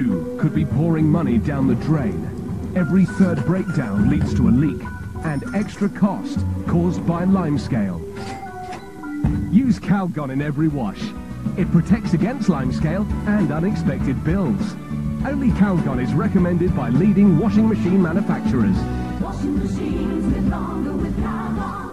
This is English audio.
You could be pouring money down the drain. Every third breakdown leads to a leak and extra cost caused by limescale. Use Calgon in every wash. It protects against limescale and unexpected bills. Only Calgon is recommended by leading washing machine manufacturers. Washing machines live longer with Calgon.